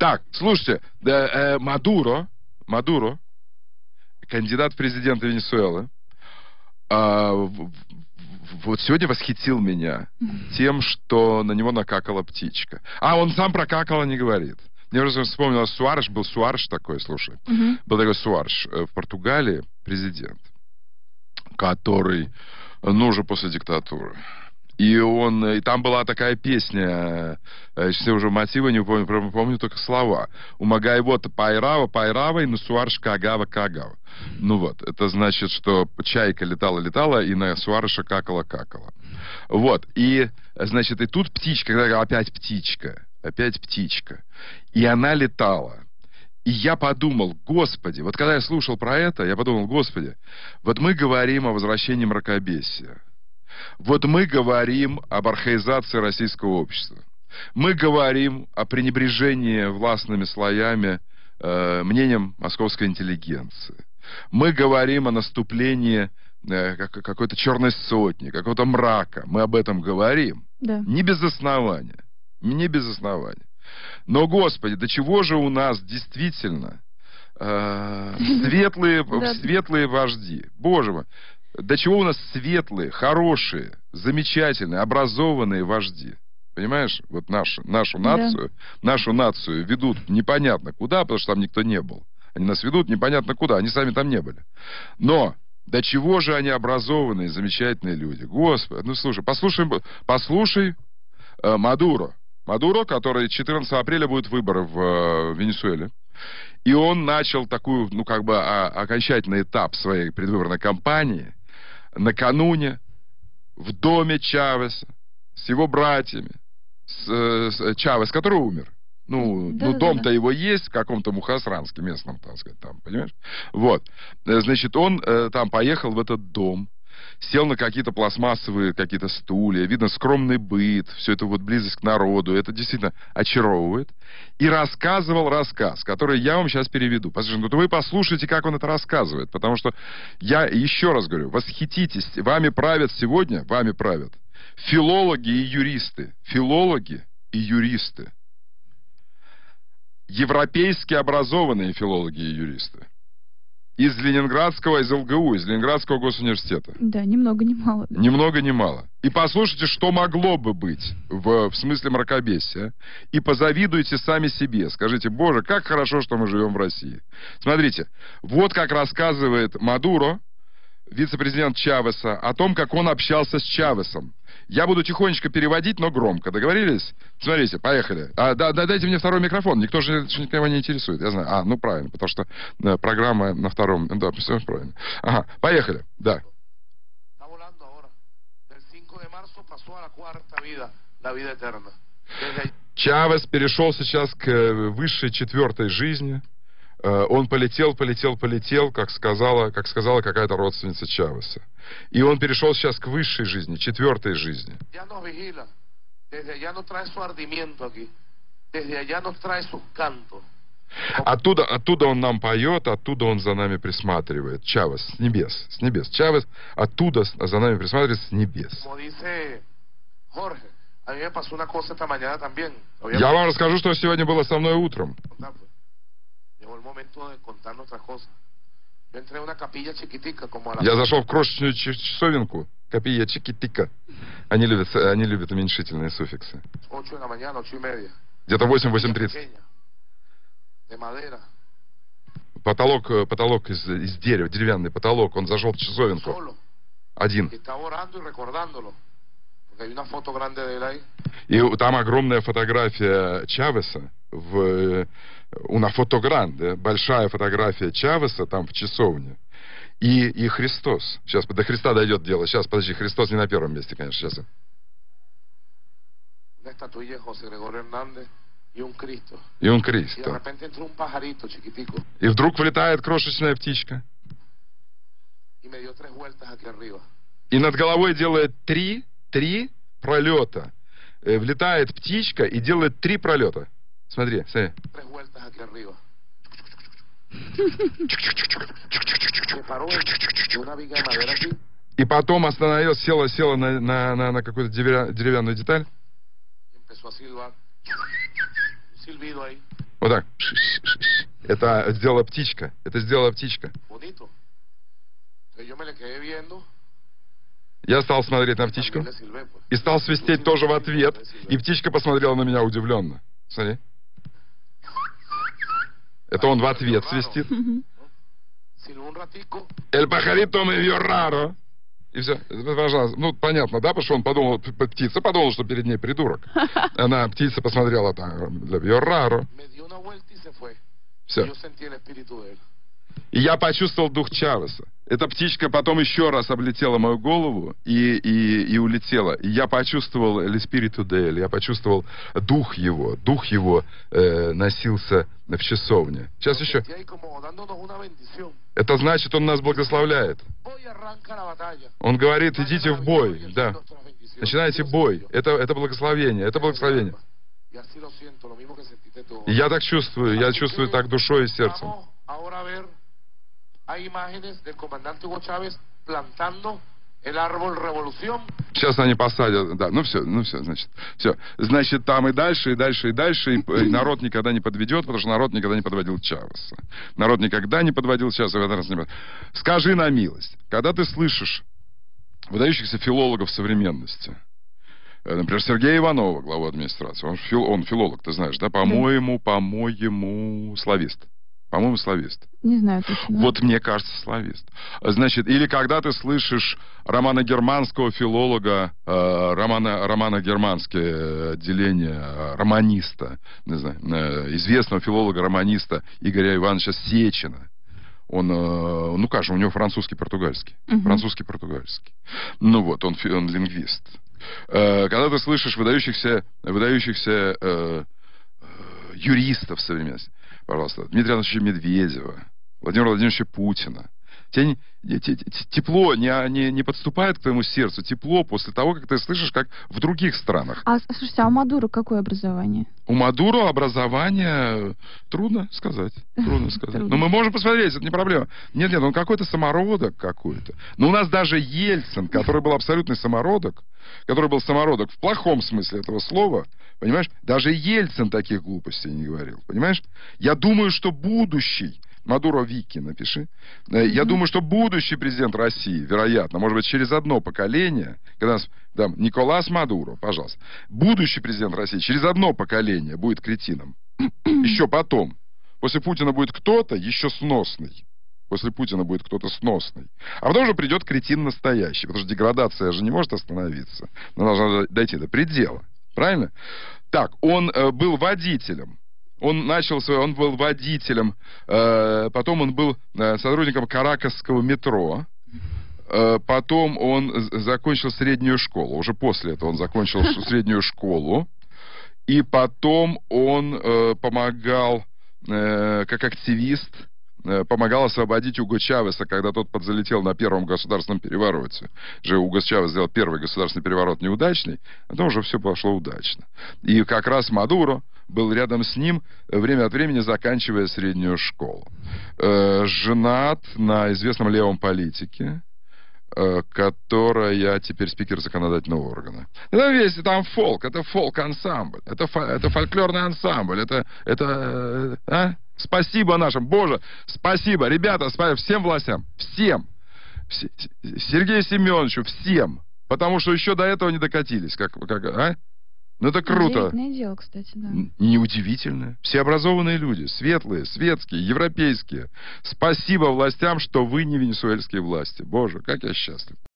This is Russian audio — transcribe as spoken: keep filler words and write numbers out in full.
Так, слушайте, да, э, Мадуро, Мадуро, кандидат в президенты Венесуэлы, э, вот сегодня восхитил меня тем, что на него накакала птичка. А, он сам про какала не говорит. Мне просто вспомнилось, Суареш, был Суареш такой, слушай. Uh-huh. Был такой Суареш в Португалии, президент, который, ну, уже после диктатуры. И он, и там была такая песня, все уже мотивы не помню, помню только слова. Умагай вот пайрава, пайрава, и на Суареш кагава, кагава. Ну вот, это значит, что чайка летала-летала, и на Суареша какала-какала. Вот, и, значит, и тут птичка, опять птичка, опять птичка. И она летала. И я подумал, господи, вот когда я слушал про это, я подумал, господи, вот мы говорим о возвращении мракобесия. Вот мы говорим об архаизации российского общества. Мы говорим о пренебрежении властными слоями э, мнением московской интеллигенции. Мы говорим о наступлении э, какой-то черной сотни, какого-то мрака. Мы об этом говорим. Да. Не без основания. Не без основания. Но, господи, до чего же у нас действительно э, светлые, светлые вожди? Боже мой. До чего у нас светлые, хорошие, замечательные, образованные вожди. Понимаешь? Вот нашу, нашу нацию, да. нашу нацию ведут непонятно куда, потому что там никто не был. Они нас ведут непонятно куда, они сами там не были. Но до чего же они образованные, замечательные люди? Господи, ну слушай, послушай, послушай э, Мадуро. Мадуро, который четырнадцатого апреля будет выборы в э, Венесуэле. И он начал такую, ну как бы, а, окончательный этап своей предвыборной кампании накануне в доме Чавеса с его братьями, с, с Чавес, который умер. Ну, да, ну да, дом-то да. его есть в каком-то Мухосранске местном, так сказать, там, понимаешь? Вот. Значит, он э, там поехал в этот дом, сел на какие-то пластмассовые какие-то стулья, видно, скромный быт, все это вот близость к народу, это действительно очаровывает. И рассказывал рассказ, который я вам сейчас переведу. Послушайте, ну вы послушайте, как он это рассказывает, потому что я еще раз говорю, восхититесь, вами правят сегодня, вами правят филологи и юристы, филологи и юристы, европейски образованные филологи и юристы. Из Ленинградского, из ЛГУ, из Ленинградского госуниверситета. Да, ни много ни мало. Ни много ни мало. И послушайте, что могло бы быть в, в смысле мракобесия. И позавидуйте сами себе. Скажите, боже, как хорошо, что мы живем в России. Смотрите, вот как рассказывает Мадуро, вице-президент Чавеса, о том, как он общался с Чавесом. Я буду тихонечко переводить, но громко. Договорились? Смотрите, поехали. А, да, да, дайте мне второй микрофон. Никто же никого не интересует. Я знаю. А, ну правильно, потому что да, программа на втором. Да, все правильно. Ага, поехали. Да. Чавес перешел сейчас к высшей четвертой жизни. Он полетел, полетел, полетел, как сказала, как сказала какая-то родственница Чавеса. И он перешел сейчас к высшей жизни, четвертой жизни. Оттуда, оттуда он нам поет, оттуда он за нами присматривает. Чавес, с небес, с небес. Чавес оттуда за нами присматривает с небес. Я вам расскажу, что сегодня было со мной утром. Я зашел в крошечную часовенку. Капия чикитика. Они любят, они любят уменьшительные суффиксы. Где-то восемь-восемь тридцать. Потолок, потолок из, из дерева, деревянный потолок. Он зашел в часовенку. Один. И там огромная фотография Чавеса в una фотогранде, большая фотография Чавеса там в часовне. И, и Христос. Сейчас до Христа дойдет дело. Сейчас, подожди, Христос не на первом месте, конечно, сейчас. И он Кристо. И вдруг вылетает крошечная птичка. И над головой делает три, три пролета. Влетает птичка и делает три пролета. Смотри, смотри. И потом остановилась, села, села на, на, на, на какую-то деревянную деталь. Вот так. Это сделала птичка. Это сделала птичка. Я стал смотреть на птичку и стал свистеть тоже в ответ. И птичка посмотрела на меня удивленно. Смотри. Это он в ответ свистит. El pajarito me vio raro. И все. Пожалуйста. Ну, понятно, да? Потому что он подумал, птица подумала, что перед ней придурок. Она, птица, посмотрела там, vio raro. Все. И я почувствовал дух Чавеса. Эта птичка потом еще раз облетела мою голову и, и, и улетела. И я почувствовал l'espíritu de él, я почувствовал дух его. Дух его э, носился в часовне. Сейчас еще. Это значит, он нас благословляет. Он говорит, идите в бой. Да. Начинайте бой. Это, это благословение. Это благословение. И я так чувствую. Я чувствую так душой и сердцем. Сейчас они посадят, да, ну все, ну все, значит, все. Значит, там и дальше, и дальше, и дальше, и, и народ никогда не подведет, потому что народ никогда не подводил Чавеса. Народ никогда не подводил Чавеса. Скажи на милость, когда ты слышишь выдающихся филологов современности, например, Сергея Иванова, главу администрации, он, фил, он филолог, ты знаешь, да, по-моему, по-моему, славист. По-моему, славист. Не знаю точно. Вот мне кажется, славист. Значит, или когда ты слышишь романо-германского филолога, э, романо, романо-германское отделение э, романиста, не знаю, э, известного филолога-романиста Игоря Ивановича Сечина. Он, э, ну как же, у него французский-португальский. Uh-huh. Французский-португальский. Ну вот, он, он лингвист. Э, когда ты слышишь выдающихся, выдающихся э, э, юристов современности, пожалуйста, Дмитрия Анатольевича Медведева, Владимира Владимировича Путина. Тебе тепло не, не, не подступает к твоему сердцу, тепло после того, как ты слышишь, как в других странах. А, слушайте, а у Мадуро какое образование? У Мадуро образование трудно сказать. Трудно сказать. Но мы можем посмотреть, это не проблема. Нет, нет, он какой-то самородок какой-то. Но у нас даже Ельцин, который был абсолютный самородок, который был самородок в плохом смысле этого слова, понимаешь, даже Ельцин таких глупостей не говорил, понимаешь? Я думаю, что будущий, Мадуро Вики напиши, mm-hmm. я думаю, что будущий президент России, вероятно, может быть, через одно поколение, когда нас, да, Николас Мадуро, пожалуйста, будущий президент России через одно поколение будет кретином. Еще потом. После Путина будет кто-то еще сносный. После Путина будет кто-то сносный. А потом уже придет кретин настоящий, потому что деградация же не может остановиться. Она должна дойти до предела. Правильно? Так, он э, был водителем. Он начал свой, он был водителем, э, потом он был э, сотрудником каракасского метро, э, потом он закончил среднюю школу. Уже после этого он закончил среднюю школу. И потом он э, помогал, э, как активист, э, помогал освободить Уго Чавеса, когда тот подзалетел на первом государственном перевороте. Же Уго Чавес сделал первый государственный переворот неудачный, а потом уже все пошло удачно. И как раз Мадуро был рядом с ним, время от времени заканчивая среднюю школу. Э, женат на известном левом политике, которая теперь спикер законодательного органа. Это весь там фолк, это фолк-ансамбль, это, это фольклорный ансамбль, это, это а? Спасибо нашим, Боже, спасибо, ребята, спасибо всем властям, всем, все, Сергею Семеновичу, всем, потому что еще до этого не докатились, как, как а? Ну это круто. Удивительное дело, кстати, да. Неудивительное. Все образованные люди, светлые, светские, европейские. Спасибо властям, что вы не венесуэльские власти. Боже, как я счастлив.